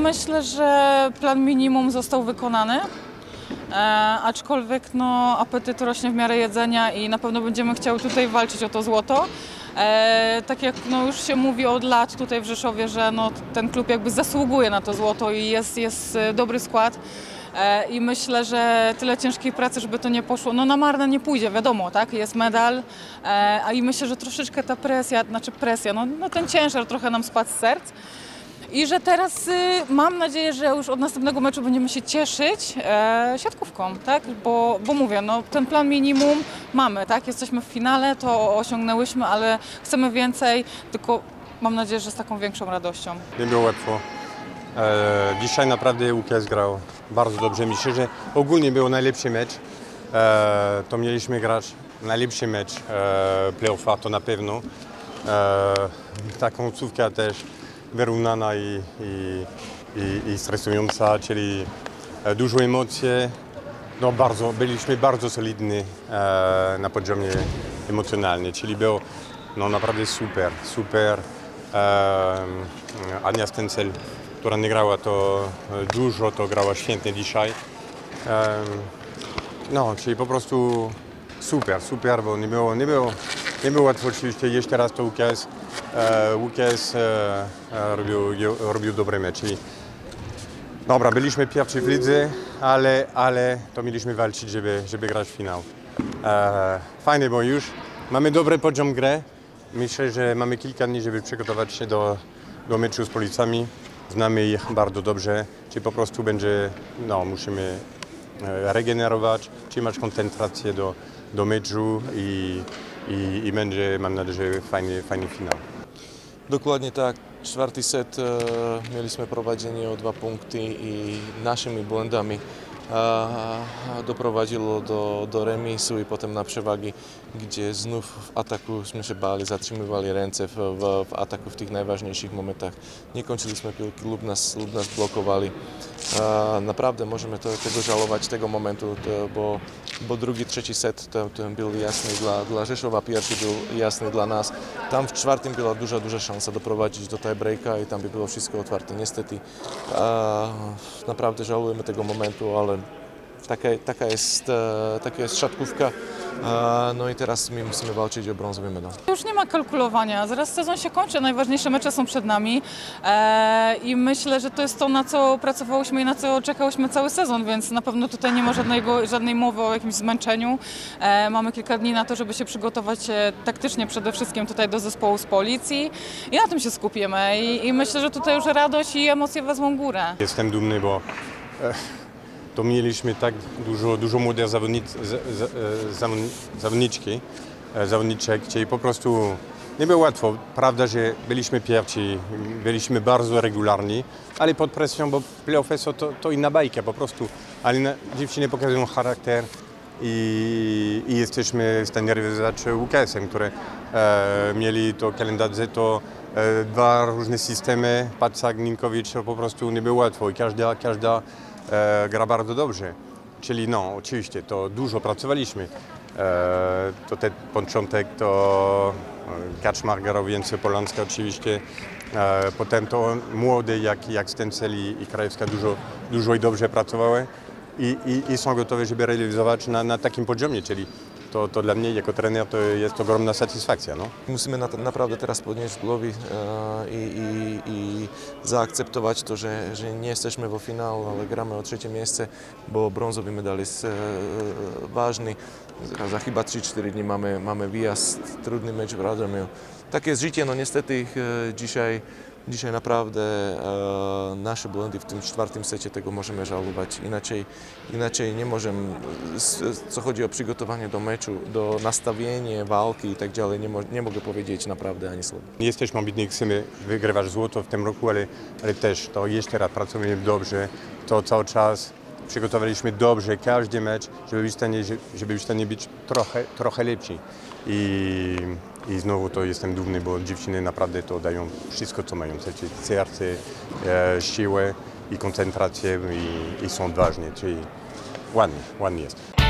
myślę, że plan minimum został wykonany, aczkolwiek no, apetyt rośnie w miarę jedzenia i na pewno będziemy chciały tutaj walczyć o to złoto. Tak jak no, już się mówi od lat tutaj w Rzeszowie, że no, ten klub jakby zasługuje na to złoto i jest dobry skład. I myślę, że tyle ciężkiej pracy, żeby to nie poszło, no na marne nie pójdzie, wiadomo, tak, jest medal, a i myślę, że troszeczkę ta presja, no ten ciężar trochę nam spadł z serc. I że teraz mam nadzieję, że już od następnego meczu będziemy się cieszyć siatkówką, tak? Bo mówię, no, ten plan minimum mamy, tak? Jesteśmy w finale, to osiągnęłyśmy, ale chcemy więcej, tylko mam nadzieję, że z taką większą radością. Nie było łatwo. Dzisiaj naprawdę UKS grał bardzo dobrze. Myślę, że ogólnie był najlepszy mecz. To mieliśmy grać najlepszy mecz play-offa, to na pewno. Ta końcówka też wyrównana i stresująca, czyli dużo emocji. No byliśmy bardzo solidni na poziomie emocjonalnym, czyli było no, naprawdę super. Ania Stencel, która nie grała to dużo, to grała świetnie dzisiaj. No, czyli po prostu super, bo nie było łatwo oczywiście. Jeszcze raz to UKS robił dobry mecz. Czyli, dobra, byliśmy pierwsi w lidze, ale to mieliśmy walczyć, żeby grać w finał. Fajnie, bo już mamy dobry poziom gry. Myślę, że mamy kilka dni, żeby przygotować się do meczu z Policami. Znamy ich bardzo dobrze, czyli po prostu musimy regenerować, trzymać koncentrację do meczu i będzie, mam nadzieję, że fajny finał. Dokładnie tak. Czwarty set mieliśmy prowadzenie o 2 punkty i naszymi błędami doprowadziło do remisu i potem na przewagi, gdzie znów w atakuśmy się bali, zatrzymywali ręce w ataku w tych najważniejszych momentach. Nie kończyliśmy piłki lub nas blokowali. Naprawdę możemy tego żałować, tego momentu, bo drugi, trzeci set to był jasny dla Rzeszowa, pierwszy był jasny dla nas. Tam w czwartym była duża szansa doprowadzić do tiebreaka i tam by było wszystko otwarte. Niestety naprawdę żałujemy tego momentu, ale taka jest siatkówka. No i teraz my musimy walczyć o brązowy medal. Już nie ma kalkulowania, zaraz sezon się kończy, najważniejsze mecze są przed nami i myślę, że to jest to, na co pracowałyśmy i na co czekałyśmy cały sezon, więc na pewno tutaj nie ma żadnej mowy o jakimś zmęczeniu. Mamy kilka dni na to, żeby się przygotować taktycznie przede wszystkim tutaj do zespołu z Policji i na tym się skupimy i myślę, że tutaj już radość i emocje wezmą górę. Jestem dumny, bo to mieliśmy tak dużo młodych zawodniczek, czyli po prostu nie było łatwo. Prawda, że byliśmy pierwsi, byliśmy bardzo regularni, ale pod presją, bo play-offy to inna bajka po prostu. Ale dziewczyny pokazują charakter i jesteśmy w stanie rywalizować z UKS-em, które mieli to kalendarze, to 2 różne systemy. Pacak, Ninkowicz, to po prostu nie było łatwo i każda gra bardzo dobrze, czyli no oczywiście to dużo pracowaliśmy. To ten początek to Kaczmar grał więcej Polanska oczywiście, potem to młode jak Stencel i Krajewska dużo i dobrze pracowały i są gotowe, żeby realizować na takim poziomie, czyli to dla mnie jako trener to jest ogromna satysfakcja. No. Musimy naprawdę teraz podnieść głowy i zaakceptować to, że nie jesteśmy w finale, ale gramy o 3. miejsce, bo brązowy medal jest ważny. Za chyba 3-4 dni mamy wyjazd, trudny mecz w Radomiu. Tak jest życie, no niestety dzisiaj naprawdę nasze błędy w tym 4. secie tego możemy żałować. Inaczej nie możemy, co chodzi o przygotowanie do meczu, do nastawienia, walki i tak dalej, nie mogę powiedzieć naprawdę ani słowa. Jesteśmy ambitni, chcemy wygrywać złoto w tym roku, ale też to jeszcze raz pracujemy dobrze, to cały czas przygotowaliśmy dobrze każdy mecz, żeby być w stanie być trochę lepsi. I znowu to jestem dumny, bo dziewczyny naprawdę to dają wszystko, co mają, czyli serce, siłę i koncentrację i są ważne, czyli ładnie jest.